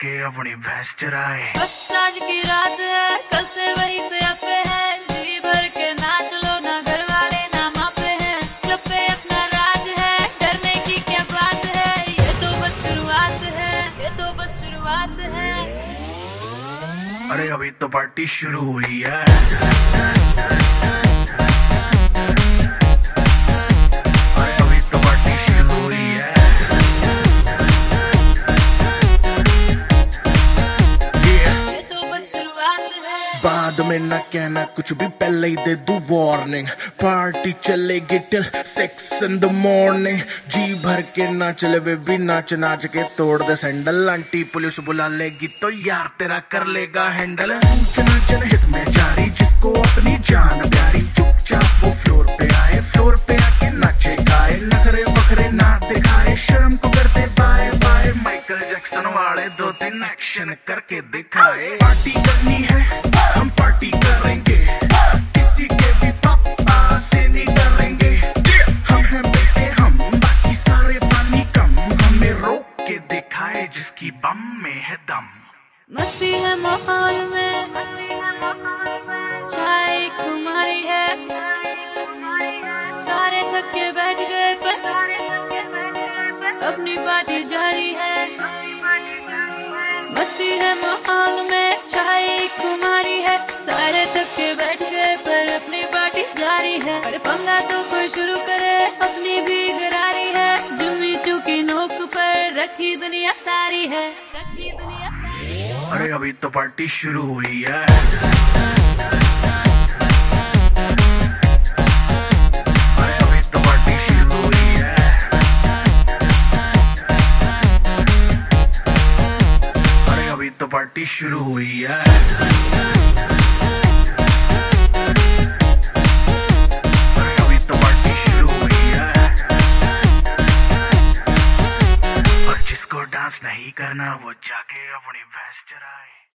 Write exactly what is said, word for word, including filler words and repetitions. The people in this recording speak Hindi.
जाके अपनी भैंस चराए। बस आज की रात है, कल से वही से अपे है, जी भर के नाच लो ना, घर वाले ना मापे हैं, क्लब पे अपना राज है, डरने की क्या बात है, ये तो बस शुरुआत है, ये तो बस शुरुआत है। अरे अभी तो पार्टी शुरू हुई है। बाद में ना कहना कुछ भी, पहले ही दे दूं वार्निंग। पार्टी चलेगी till six in the morning. जी भर के ना चले वे भी नाच नाच के तोड़ दे सैंडल। आंटी पुलिस बुला लेगी तो यार तेरा कर लेगा हैंडल। सूचना जनहित में जारी, जिसको अपनी जान प्यारी, चुपचाप वो फ्लोर पे आए, फ्लोर पे आके नाचे गाए, नखरे बखरे ना दिखाए, शर्म को करते बाय बाय। माइकल जैक्सन वाले दो तीन एक्शन करके दिखाए। पार्टी करनी है हम पार्टी करेंगे, किसी के भी पापा से नहीं डरेंगे। हम हैं बेटे हम, बाकी सारे पानी कम, हमें रोक के दिखाए जिसकी बम में है दम। मस्ती है माहौल में, चाय खुमारी है, सारे थक के बैठ गए पर अपनी पार्टी जारी है। मस्ती है माहौल में, चाय खुमारी है, सारे थक के बैठ गए पर अपनी पार्टी जारी है। अरे पंगा तो कोई शुरू करे, अपनी भी गरारी है, जुम्मी चुकी नोक पर रखी दुनिया सारी है, रखी दुनिया सारी है। अरे अभी तो पार्टी शुरू हुई है। अरे अभी तो पार्टी शुरू हुई है। अरे अभी तो पार्टी शुरू हुई है। डांस नहीं करना वो जाके अपनी भैंस चराए।